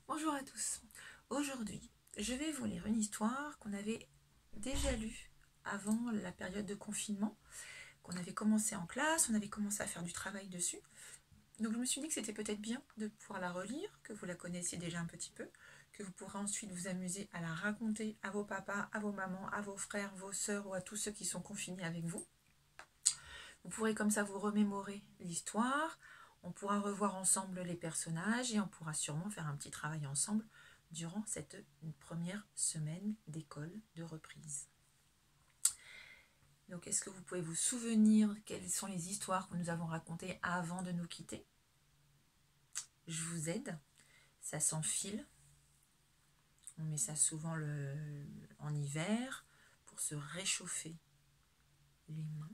Bonjour à tous. Aujourd'hui, je vais vous lire une histoire qu'on avait déjà lue avant la période de confinement, qu'on avait commencé en classe, on avait commencé à faire du travail dessus. Donc je me suis dit que c'était peut-être bien de pouvoir la relire, que vous la connaissiez déjà un petit peu, que vous pourrez ensuite vous amuser à la raconter à vos papas, à vos mamans, à vos frères, vos sœurs ou à tous ceux qui sont confinés avec vous. Vous pourrez comme ça vous remémorer l'histoire, on pourra revoir ensemble les personnages et on pourra sûrement faire un petit travail ensemble durant cette première semaine d'école de reprise. Donc, est-ce que vous pouvez vous souvenir quelles sont les histoires que nous avons racontées avant de nous quitter? Je vous aide, ça s'enfile. On met ça souvent en hiver pour se réchauffer les mains.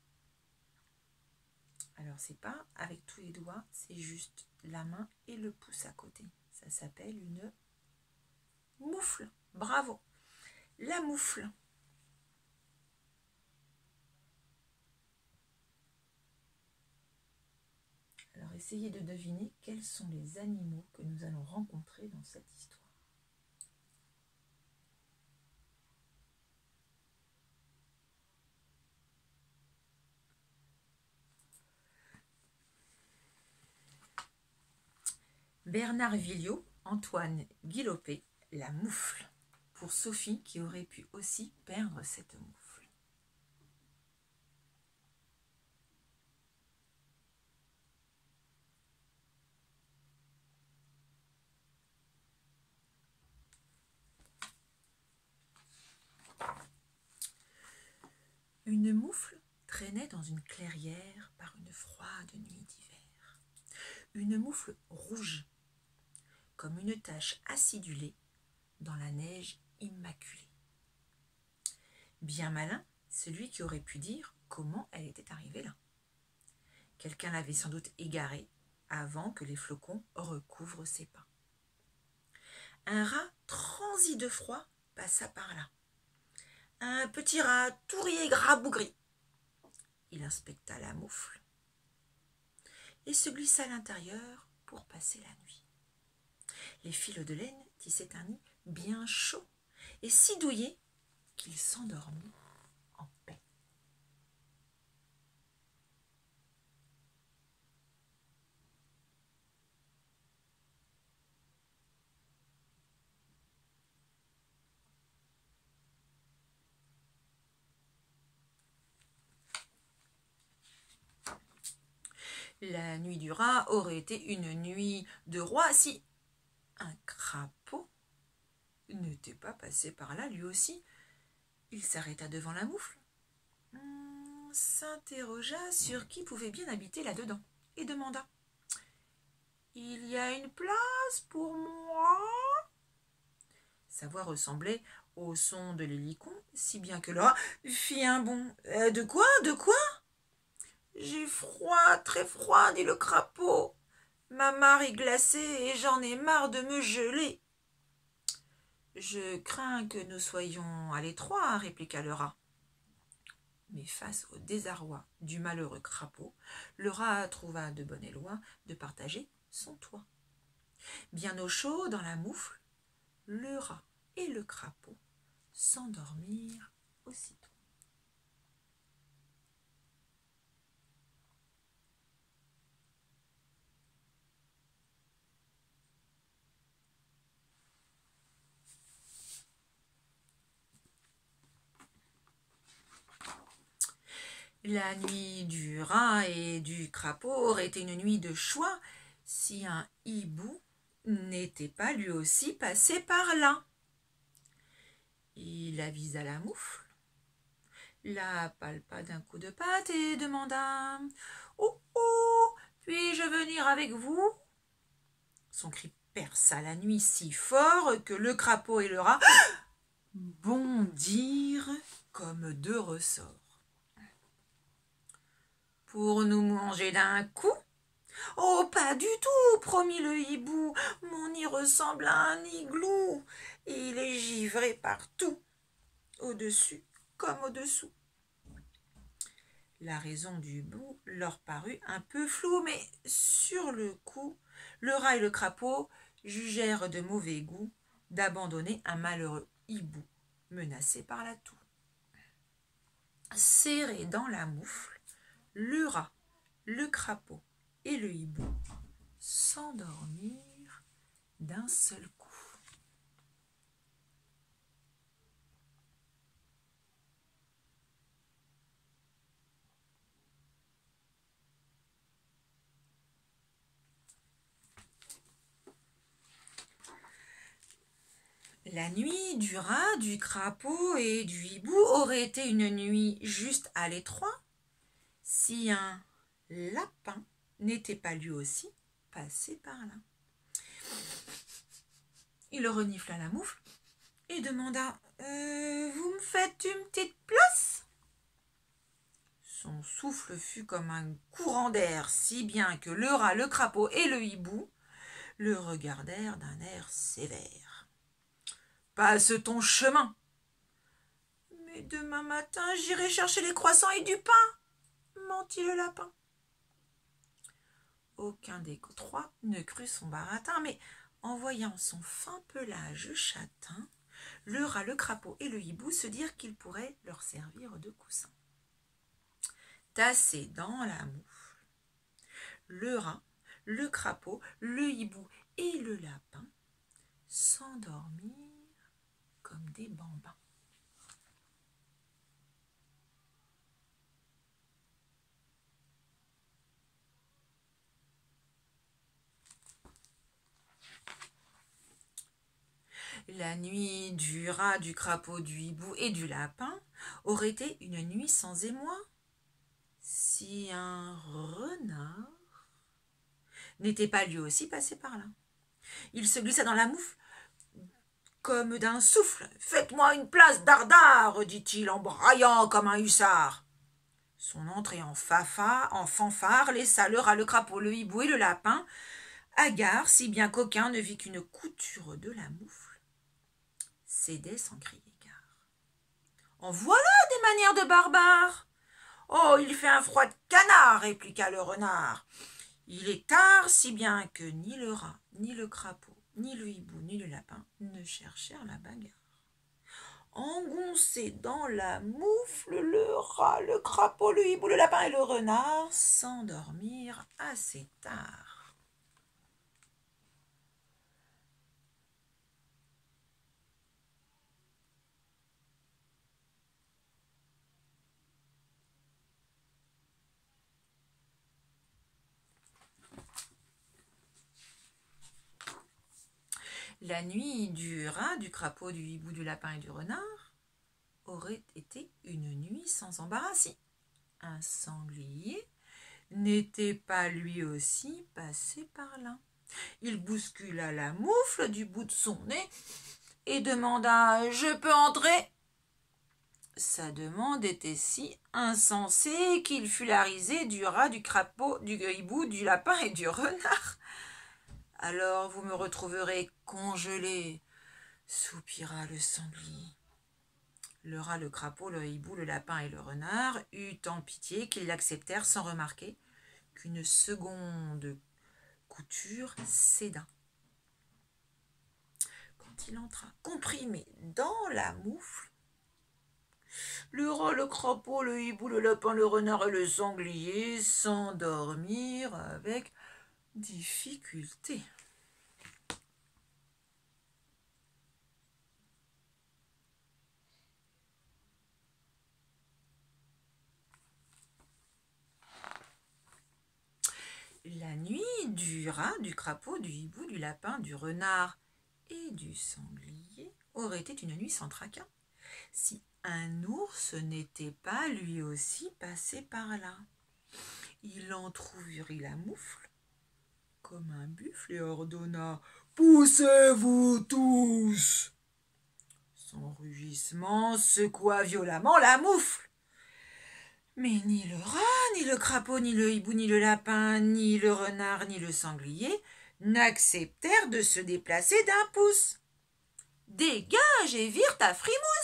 Alors, c'est pas avec tous les doigts, c'est juste la main et le pouce à côté. Ça s'appelle une moufle. Bravo. La moufle. Alors, essayez de deviner quels sont les animaux que nous allons rencontrer dans cette histoire. Bernard Villot, Antoine Guilopé, la moufle. Pour Sophie qui aurait pu aussi perdre cette moufle. Une moufle traînait dans une clairière par une froide nuit d'hiver. Une moufle rouge, comme une tache acidulée dans la neige immaculée. Bien malin, celui qui aurait pu dire comment elle était arrivée là. Quelqu'un l'avait sans doute égarée avant que les flocons recouvrent ses pas. Un rat transi de froid passa par là. Un petit rat tout rié gras bougri. Il inspecta la moufle et se glissa à l'intérieur pour passer la nuit. Les fils de laine tissaient un nid bien chaud et si douillet qu'il s'endormit en paix. La nuit du rat aurait été une nuit de roi si un crapaud n'était pas passé par là lui aussi. Il s'arrêta devant la moufle, s'interrogea sur qui pouvait bien habiter là-dedans et demanda « Il y a une place pour moi ?» Sa voix ressemblait au son de l'hélicon, si bien que le rat fit un bond. « De quoi? De quoi ?»« J'ai froid, très froid, dit le crapaud. Ma mare est glacée et j'en ai marre de me geler. »« Je crains que nous soyons à l'étroit, répliqua le rat. Mais face au désarroi du malheureux crapaud, le rat trouva de bonne loi de partager son toit. Bien au chaud dans la moufle, le rat et le crapaud s'endormirent aussitôt. La nuit du rat et du crapaud aurait été une nuit de choix si un hibou n'était pas lui aussi passé par là. Il avisa la moufle, la palpa d'un coup de patte et demanda « Oh, oh, puis-je venir avec vous ?» Son cri perça la nuit si fort que le crapaud et le rat bondirent comme deux ressorts. « Pour nous manger d'un coup ?»« Oh, pas du tout, promit le hibou, mon nid ressemble à un igloo, et il est givré partout, au-dessus comme au-dessous. » La raison du hibou leur parut un peu floue, mais sur le coup, le rat et le crapaud jugèrent de mauvais goût d'abandonner un malheureux hibou menacé par la toux. Serrés dans la moufle, le rat, le crapaud et le hibou s'endormirent d'un seul coup. La nuit du rat, du crapaud et du hibou aurait été une nuit juste à l'étroit si un lapin n'était pas lui aussi passé par là. Il renifla la moufle et demanda « Vous me faites une petite place ?» Son souffle fut comme un courant d'air, si bien que le rat, le crapaud et le hibou le regardèrent d'un air sévère. « Passe ton chemin !»« Mais demain matin, j'irai chercher les croissants et du pain !» mentit le lapin. Aucun des trois ne crut son baratin, mais en voyant son fin pelage châtain, le rat, le crapaud et le hibou se dirent qu'il pourrait leur servir de coussin. Tassés dans la moufle, le rat, le crapaud, le hibou et le lapin s'endormirent comme des bambins. La nuit du rat, du crapaud, du hibou et du lapin aurait été une nuit sans émoi si un renard n'était pas lui aussi passé par là. Il se glissa dans la moufle comme d'un souffle. « Faites-moi une place, dardard !» dit-il en braillant comme un hussard. Son entrée en fanfare laissa le rat, le crapaud, le hibou et le lapin hagards, si bien qu'aucun ne vit qu'une couture de la moufle cédait sans crier gare. « En voilà des manières de barbare !»« Oh, il fait un froid de canard !» répliqua le renard. Il est tard, si bien que ni le rat, ni le crapaud, ni le hibou, ni le lapin ne cherchèrent la bagarre. Engoncés dans la moufle, le rat, le crapaud, le hibou, le lapin et le renard s'endormirent assez tard. La nuit du rat, du crapaud, du hibou, du lapin et du renard aurait été une nuit sans embarras si un sanglier n'était pas lui aussi passé par là. Il bouscula la moufle du bout de son nez et demanda « Je peux entrer ?» Sa demande était si insensée qu'il fut la risée du rat, du crapaud, du hibou, du lapin et du renard. « Alors vous me retrouverez congelé, » soupira le sanglier. Le rat, le crapaud, le hibou, le lapin et le renard eurent tant pitié qu'ils l'acceptèrent sans remarquer qu'une seconde couture céda. Quand il entra, comprimé dans la moufle, le rat, le crapaud, le hibou, le lapin, le renard et le sanglier s'endormirent avec difficulté. La nuit du rat, du crapaud, du hibou, du lapin, du renard et du sanglier aurait été une nuit sans tracas si un ours n'était pas lui aussi passé par là. Il entr'ouvrit la moufle comme un buffle et ordonna « Poussez-vous tous !» Son rugissement secoua violemment la moufle. Mais ni le rat, ni le crapaud, ni le hibou, ni le lapin, ni le renard, ni le sanglier n'acceptèrent de se déplacer d'un pouce. « Dégage et vire ta frimousse !»«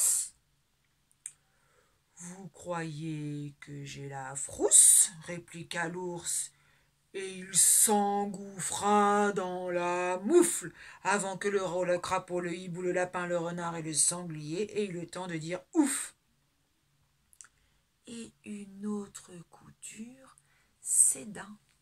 Vous croyez que j'ai la frousse ?» répliqua l'ours, et il s'engouffra dans la moufle avant que le crapaud, le hibou, le lapin, le renard et le sanglier aient eu le temps de dire ouf. Et une autre couture céda.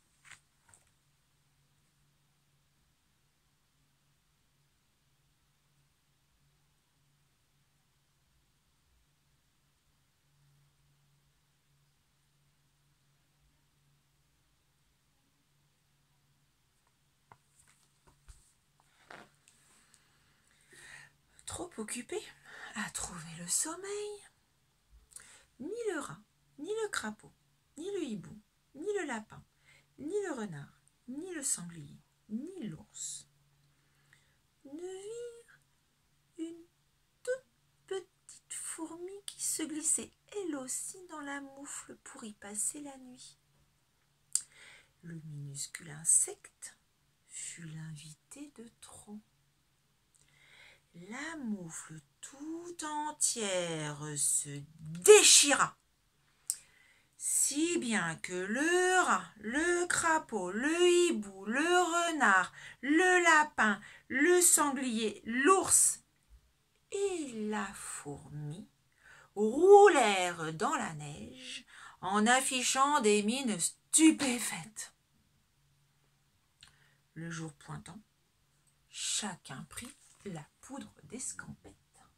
Trop occupé à trouver le sommeil, ni le rat, ni le crapaud, ni le hibou, ni le lapin, ni le renard, ni le sanglier, ni l'ours ne virent une toute petite fourmi qui se glissait elle aussi dans la moufle pour y passer la nuit. Le minuscule insecte fut l'invité de trop. La moufle tout entière se déchira, si bien que le rat, le crapaud, le hibou, le renard, le lapin, le sanglier, l'ours et la fourmi roulèrent dans la neige en affichant des mines stupéfaites. Le jour pointant, chacun prit la poudre d'escampette.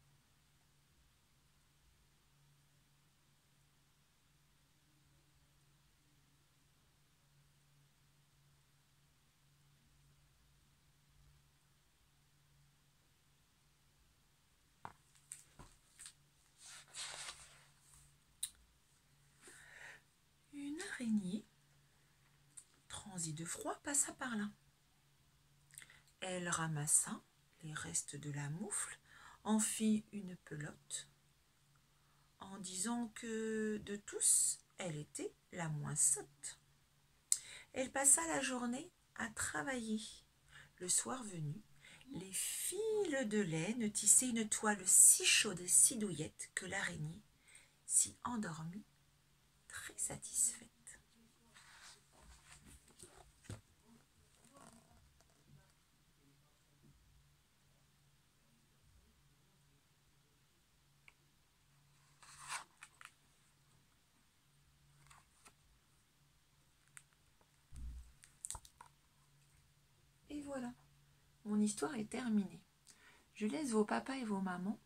Une araignée, transie de froid, passa par là. Elle ramassa les restes de la moufle, en fit une pelote, en disant que de tous, elle était la moins sotte. Elle passa la journée à travailler. Le soir venu, les fils de laine tissaient une toile si chaude et si douillette que l'araignée s'y endormit, très satisfaite. Et voilà, mon histoire est terminée. Je laisse vos papas et vos mamans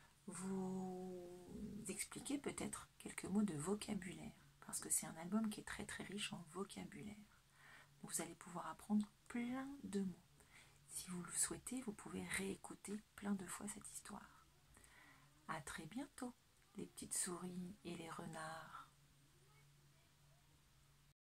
vous expliquer peut-être quelques mots de vocabulaire, parce que c'est un album qui est très très riche en vocabulaire. Donc vous allez pouvoir apprendre plein de mots. Si vous le souhaitez, vous pouvez réécouter plein de fois cette histoire. À très bientôt, les petites souris et les renards.